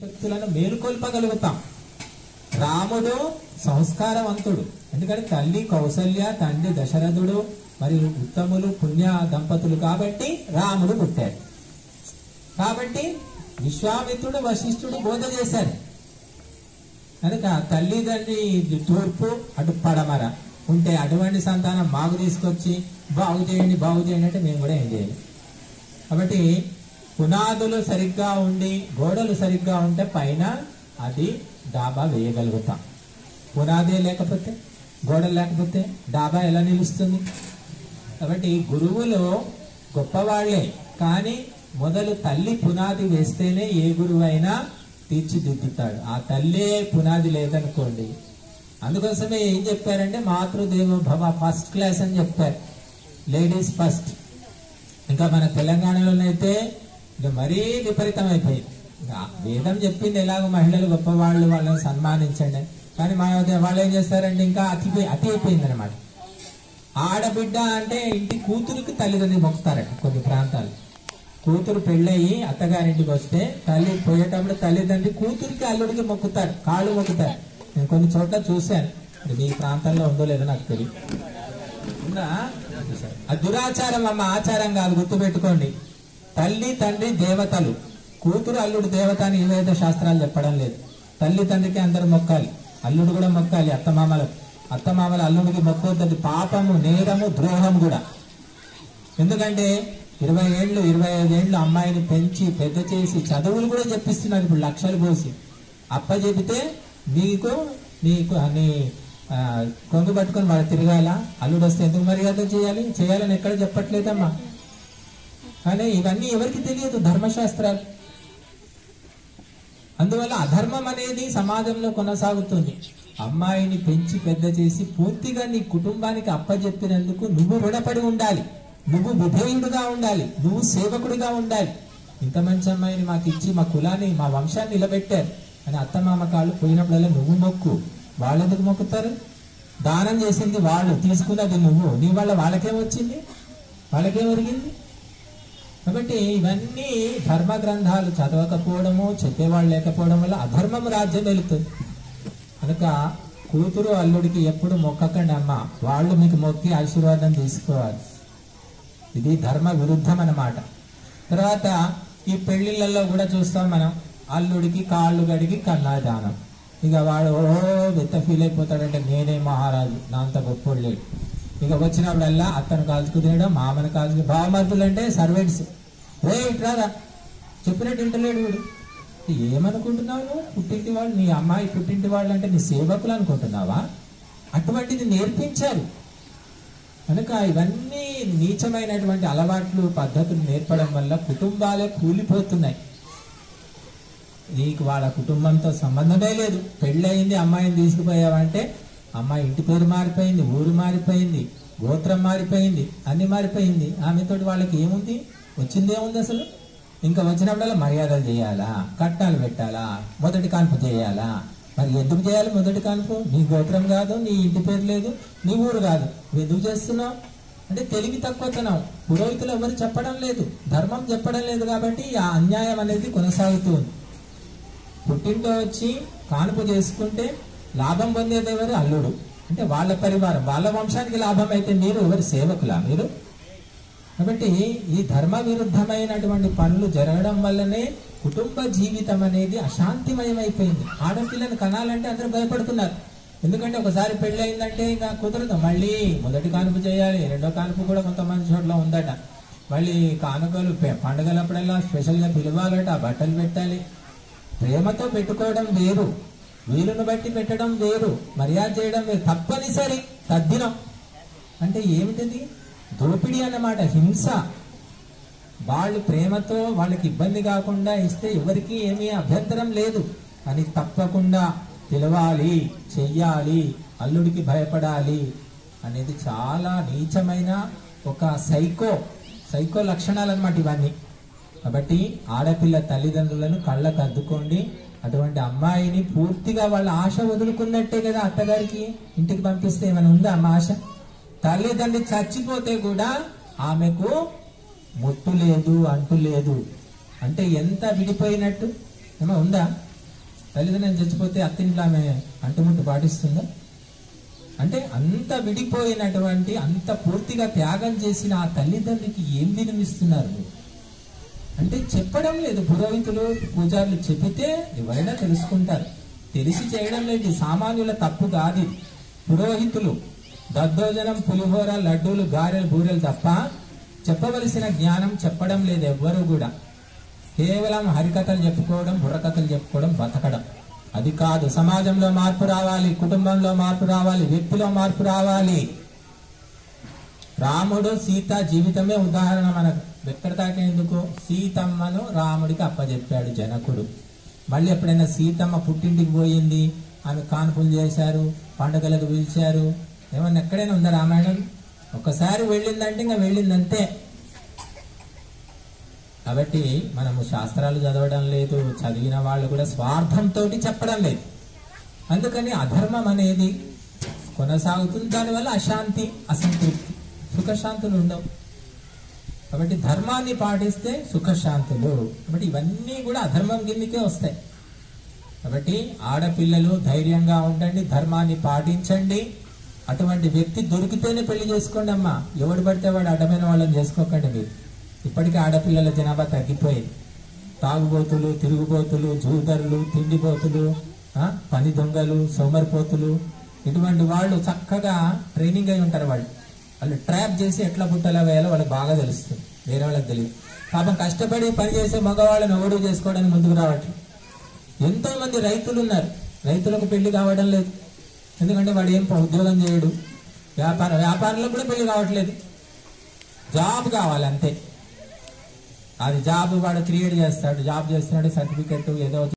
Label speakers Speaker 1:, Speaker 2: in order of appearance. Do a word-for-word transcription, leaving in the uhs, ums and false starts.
Speaker 1: శక్తులను మేలుకొల్పగలుగుతాం. రాముడు సంస్కారవంతుడు, ఎందుకంటే తల్లి కౌసల్య, తండ్రి దశరథుడు మరియు ఉత్తములు పుణ్య దంపతులు కాబట్టి రాముడు పుట్టాడు. కాబట్టి విశ్వామిత్రుడు వశిష్ఠుడు బోధ చేశారు కనుక తల్లిదండ్రి తూర్పు అటు పడమర ఉంటే అటువంటి సంతానం మాకు తీసుకొచ్చి బాగు చేయండి బాగు చేయండి అంటే మేము కూడా ఏం చేయాలి. కాబట్టి పునాదులు సరిగ్గా ఉండి గోడలు సరిగ్గా ఉంటే పైన అది డాబా వేయగలుగుతాం. పునాదే లేకపోతే గోడలు లేకపోతే డాబా ఎలా నిలుస్తుంది? కాబట్టి గురువులు గొప్పవాళ్లే, కానీ మొదలు తల్లి పునాది వేస్తేనే ఏ గురువు అయినా తీర్చిదిద్దుతాడు. ఆ తల్లే పునాది లేదనుకోండి. అందుకోసమే ఏం చెప్పారంటే మాతృదేవో భవ ఫస్ట్ క్లాస్ అని చెప్పారు, లేడీస్ ఫస్ట్. ఇంకా మన తెలంగాణలోనైతే ఇక మరీ విపరీతం అయిపోయింది. వేదం చెప్పింది ఎలాగో మహిళలు గొప్పవాళ్ళు, వాళ్ళని సన్మానించండి, కానీ మా వాళ్ళు ఏం చేస్తారంటే ఇంకా అతి అతి అయిపోయింది అనమాట. ఆడబిడ్డ అంటే ఇంటి కూతురికి తల్లిదండ్రులు మొక్కుతారట. కొన్ని ప్రాంతాలు కూతురు పెళ్ళయి అత్తగారింటికి వస్తే తల్లి పోయేటప్పుడు తల్లిదండ్రి కూతురికి అల్లుడికి మొక్కుతారు, కాళ్ళు మొక్కుతారు. నేను కొన్ని చోట్ల చూశాను, మీ ప్రాంతంలో ఉందో లేదో నాకు తెలియదు. అది దురాచారం అమ్మ, ఆచారం కాదు, గుర్తుపెట్టుకోండి. తల్లి తండ్రి దేవతలు, కూతురు అల్లుడు దేవత అని ఏవైతే శాస్త్రాలు చెప్పడం లేదు. తల్లి తండ్రికి అందరు మొక్కాలి, అల్లుడు కూడా మొక్కాలి, అత్తమామలకు. అత్తమామలు అల్లుడికి మొక్కొద్దు, పాపము, నేరము, ద్రోహం కూడా. ఎందుకంటే ఇరవై ఏళ్ళు ఇరవై ఐదు ఏళ్ళు అమ్మాయిని పెంచి పెద్ద చేసి చదువులు కూడా చెప్పిస్తున్నారు ఇప్పుడు లక్షలు పోసి. అప్ప చెబితే నీకు నీకు నీ కొంగు పట్టుకొని వాళ్ళు తిరగాల, అల్లుడు వస్తే ఎందుకు మర్యాద చేయాలి, చేయాలని ఎక్కడ చెప్పట్లేదమ్మా. కానీ ఇవన్నీ ఎవరికి తెలియదు, ధర్మశాస్త్రాలు. అందువల్ల అధర్మం అనేది సమాజంలో కొనసాగుతుంది. అమ్మాయిని పెంచి పెద్ద చేసి పూర్తిగా నీ కుటుంబానికి అప్పచెప్పినందుకు నువ్వు రుణపడి ఉండాలి, నువ్వు విధేయుడుగా ఉండాలి, నువ్వు సేవకుడిగా ఉండాలి. ఇంత మంచి అమ్మాయిని మాకు ఇచ్చి మా కులాన్ని మా వంశాన్ని నిలబెట్టారు అని అత్తమామ కాళ్ళు పోయినప్పుడల్లా నువ్వు మొక్కు. వాళ్ళు ఎందుకు మొక్కుతారు? దానం చేసింది వాళ్ళు, తీసుకున్నది నువ్వు. నీ వల్ల వాళ్ళకేం వచ్చింది, వాళ్ళకేం ఒరిగింది? కాబట్టి ఇవన్నీ ధర్మ గ్రంథాలు చదవకపోవడము, చెప్పేవాళ్ళు లేకపోవడం వల్ల అధర్మం రాజ్యం వెళుతుంది. కనుక కూతురు అల్లుడికి ఎప్పుడు మొక్కకండి అమ్మ, వాళ్ళు మీకు మొక్కి ఆశీర్వాదం తీసుకోవాలి. ఇది ధర్మ విరుద్ధం అన్నమాట. తర్వాత ఈ పెళ్లిళ్లలో కూడా చూస్తాం మనం, అల్లుడికి కాళ్ళు గడిగి కన్నాదానం. ఇక వాడు ఓ వెత్త ఫీల్ అయిపోతాడంటే నేనే మహారాజు, నా అంత గొప్పోడు లేడు. ఇక వచ్చినప్పుడల్లా అత్తను కాల్చుకు తినడం, మామను కాల్చుకు. భావమర్దులు అంటే సర్వెంట్స్, రే ఇట్రారా చెప్పినట్టు ఇంటలేడు వీడు. ఏమనుకుంటున్నావు నువ్వు? పుట్టింటి వాళ్ళు, నీ అమ్మాయి పుట్టింటి వాళ్ళు అంటే నీ సేవకులు అనుకుంటున్నావా? అటువంటిది నేర్పించారు. కనుక ఇవన్నీ నీచమైనటువంటి అలవాట్లు పద్ధతులు నేర్పడం వల్ల కుటుంబాలే కూలిపోతున్నాయి. నీకు వాళ్ళ కుటుంబంతో సంబంధమే లేదు. పెళ్ళయింది, అమ్మాయిని తీసుకుపోయావంటే అమ్మాయి ఇంటి పేరు మారిపోయింది, ఊరు మారిపోయింది, గోత్రం మారిపోయింది, అన్ని మారిపోయింది. ఆమెతోటి వాళ్ళకి ఏముంది, వచ్చిందేముంది అసలు? ఇంకా వచ్చినప్పుడల్లా మర్యాదలు చేయాలా, కట్నాలు పెట్టాలా, మొదటి కాన్పు చేయాలా. మరి ఎందుకు చేయాలి మొదటి కాన్పు? నీ గోత్రం కాదు, నీ ఇంటి పేరు లేదు, నీ ఊరు కాదు, నువ్వు ఎందుకు చేస్తున్నావు అంటే తెలివి తక్కువతనం. పురోహితులు ఎవరు చెప్పడం లేదు, ధర్మం చెప్పడం లేదు, కాబట్టి ఆ అన్యాయం అనేది కొనసాగుతూ ఉంది. పుట్టింటో వచ్చి కానుపు చేసుకుంటే లాభం పొందేది ఎవరు? అల్లుడు. అంటే వాళ్ళ పరివారం, వాళ్ళ వంశానికి లాభం అయితే మీరు ఎవరు? సేవకులా మీరు? కాబట్టి ఈ ధర్మ విరుద్ధమైనటువంటి పనులు జరగడం వల్లనే కుటుంబ జీవితం అనేది అశాంతిమయమైపోయింది. ఆడపిల్లని కనాలంటే అందరూ భయపడుతున్నారు. ఎందుకంటే ఒకసారి పెళ్లి అయిందంటే ఇంకా కుదరదు, మళ్ళీ మొదటి కానుపు చేయాలి, రెండో కానుపు కూడా కొంతమంది చోట్ల ఉందట. మళ్ళీ కానుకలు పండుగలప్పుడల్లా స్పెషల్గా పిలవాలట, బట్టలు పెట్టాలి. ప్రేమతో పెట్టుకోవడం వేరు, వీలును బట్టి పెట్టడం వేరు, మర్యాద చేయడం వేరు. తప్పనిసరి తద్దినం అంటే ఏమిటిది? దోపిడీ అన్నమాట, హింస. వాళ్ళు ప్రేమతో వాళ్ళకి ఇబ్బంది కాకుండా ఇస్తే ఎవరికి ఏమీ అభ్యంతరం లేదు, అని తప్పకుండా పిలవాలి, చెయ్యాలి, అల్లుడికి భయపడాలి అనేది చాలా నీచమైన ఒక సైకో సైకో లక్షణాలు అన్నమాట ఇవన్నీ. కాబట్టి ఆడపిల్ల తల్లిదండ్రులను కళ్ళకు అద్దుకోండి. అటువంటి అమ్మాయిని పూర్తిగా వాళ్ళ ఆశ వదులుకున్నట్టే కదా అత్తగారికి ఇంటికి పంపిస్తే ఏమైనా ఉందా అమ్మ ఆశ? తల్లిదండ్రి చచ్చిపోతే కూడా ఆమెకు ముట్టు లేదు, అంటు లేదు. అంటే ఎంత విడిపోయినట్టు ఏమో ఉందా? తల్లిదండ్రులు చచ్చిపోతే అత్తింట్లో ఆమె అంటుముట్టు పాటిస్తుందా? అంటే అంత విడిపోయినటువంటి, అంత పూర్తిగా త్యాగం చేసిన ఆ తల్లిదండ్రులకి ఏం వినిపిస్తున్నారు అంటే చెప్పడం లేదు. పురోహితులు పూజారులు చెబితే ఎవరైనా తెలుసుకుంటారు, తెలిసి చేయడం లేదు. సామాన్యుల తప్పు కాదు. పురోహితులు దద్దోజనం, పులిహోర, లడ్డూలు, గారెలు, బూరెలు తప్ప చెప్పవలసిన జ్ఞానం చెప్పడం లేదు ఎవ్వరూ కూడా. కేవలం హరికథలు చెప్పుకోవడం, బుర్రకథలు చెప్పుకోవడం, బతకడం. అది కాదు. సమాజంలో మార్పు రావాలి, కుటుంబంలో మార్పు రావాలి, వ్యక్తిలో మార్పు రావాలి. రాముడు సీత జీవితమే ఉదాహరణ మనకు. ఎక్కడ దాకా ఎందుకు? సీతమ్మను రాముడికి అప్పచెప్పాడు జనకుడు. మళ్ళీ ఎప్పుడైనా సీతమ్మ పుట్టింటికి పోయింది, ఆమె కాన్పులు చేశారు, పండుగలకు పిలిచారు, ఏమన్నా ఎక్కడైనా ఉందా రామాయణం? ఒకసారి వెళ్ళిందంటే ఇంకా వెళ్ళిందంతే. కాబట్టి మనము శాస్త్రాలు చదవడం లేదు, చదివిన వాళ్ళు కూడా స్వార్థంతో చెప్పడం లేదు. అందుకని అధర్మం అనేది కొనసాగుతుంది. దానివల్ల అశాంతి, అసంతృప్తి, సుఖశాంతులు ఉండవు. కాబట్టి ధర్మాన్ని పాటిస్తే సుఖశాంతులు. కాబట్టి ఇవన్నీ కూడా అధర్మం కిందకే వస్తాయి. కాబట్టి ఆడపిల్లలు ధైర్యంగా ఉండండి, ధర్మాన్ని పాటించండి. అటువంటి వ్యక్తి దొరికితేనే పెళ్లి చేసుకోండి అమ్మా. ఎవడు పడితే వాడు అడ్డమైన వాళ్ళని చేసుకోకండి మీరు. ఇప్పటికే ఆడపిల్లల జనాభా తగ్గిపోయింది. తాగుబోతులు, తిరుగుబోతులు, జూదరులు, తిండిపోతులు, పని దొంగలు, సోమరిపోతులు, ఇటువంటి వాళ్ళు చక్కగా ట్రైనింగ్ అయి ఉంటారు. వాళ్ళు వాళ్ళు ట్రాప్ చేసి ఎట్లా పుట్టలా వేయాలో వాళ్ళకి బాగా తెలుస్తుంది, వేరే వాళ్ళకి తెలియదు. పాపం కష్టపడి పని చేసే మగవాళ్ళని ఎవడు చేసుకోవడానికి ముందుకు రావట్లేదు. ఎంతో మంది రైతులు ఉన్నారు, రైతులకు పెళ్లి కావడం లేదు. ఎందుకంటే వాడు ఏం ఉద్యోగం చేయడు, వ్యాపార వ్యాపారంలో కూడా పెళ్లి కావట్లేదు. జాబ్ కావాలి అంతే. అది జాబ్ వాడు క్రియేట్ చేస్తాడు, జాబ్ చేస్తున్నాడు, సర్టిఫికెట్ ఏదో